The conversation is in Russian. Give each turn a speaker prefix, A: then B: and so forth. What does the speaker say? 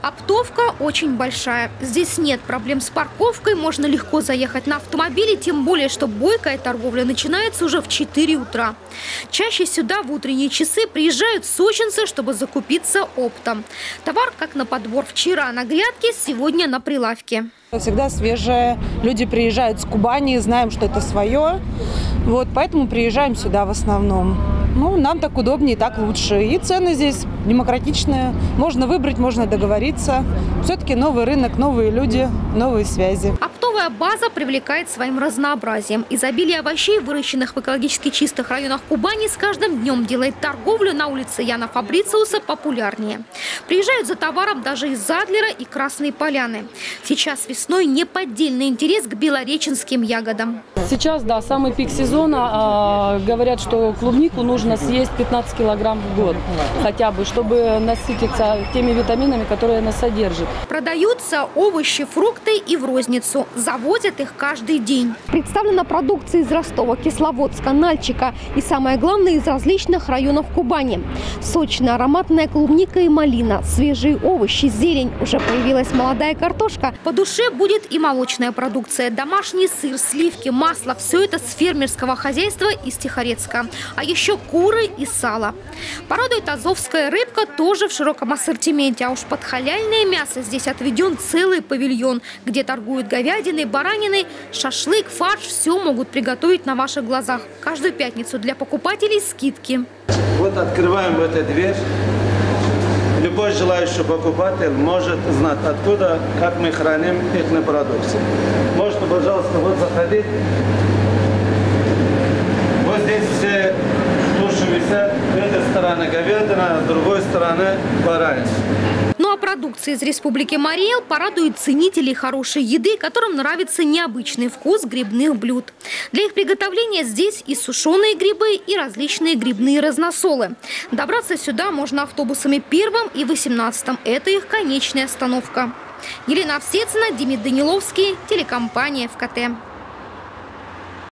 A: Оптовка очень большая. Здесь нет проблем с парковкой, можно легко заехать на автомобиле, тем более, что бойкая торговля начинается уже в 4 утра. Чаще сюда в утренние часы приезжают сочинцы, чтобы закупиться оптом. Товар как на подбор: вчера на грядке, сегодня на прилавке.
B: Всегда свежее. Люди приезжают с Кубани, знаем, что это свое. Вот, поэтому приезжаем сюда в основном. Ну, нам так удобнее, так лучше. И цены здесь демократичные. Можно выбрать, можно договориться. Все-таки новый рынок, новые люди, новые связи.
A: Оптовая база привлекает своим разнообразием. Изобилие овощей, выращенных в экологически чистых районах Кубани, с каждым днем делает торговлю на улице Яна Фабрициуса популярнее. Приезжают за товаром даже из Адлера и Красной Поляны. Сейчас весной неподдельный интерес к белореченским ягодам.
C: Сейчас, да, самый пик сезона. Говорят, что клубнику нужно съесть 15 килограмм в год хотя бы, чтобы насытиться теми витаминами, которые она содержит.
A: Продаются овощи, фрукты и в розницу. Завозят их каждый день. Представлена продукция из Ростова, Кисловодска, Нальчика и, самое главное, из различных районов Кубани. Сочная ароматная клубника и малина, свежие овощи, зелень. Уже появилась молодая картошка. По душе будет и молочная продукция. Домашний сыр, сливки, масло. Все это с фермерского хозяйства из Тихорецка. А еще куры и сало. Порадует азовская рыбка тоже в широком ассортименте. А уж под халяльное мясо здесь отведен целый павильон, где торгуют говядиной, бараниной, шашлык, фарш. Все могут приготовить на ваших глазах. Каждую пятницу для покупателей скидки.
D: Вот открываем эту дверь. Любой желающий покупатель может знать, откуда, как мы храним их продукцию. Можно, пожалуйста, вот заходить. Вот здесь все туши висят. С этой стороны говядина, с другой стороны баранина.
A: Ну а продукция из Республики Марий Эл порадует ценителей хорошей еды, которым нравится необычный вкус грибных блюд. Для их приготовления здесь и сушеные грибы, и различные грибные разносолы. Добраться сюда можно автобусами 1 и 18. Это их конечная остановка. Елена Овсецина, Демид Даниловский, телекомпания ФКТ.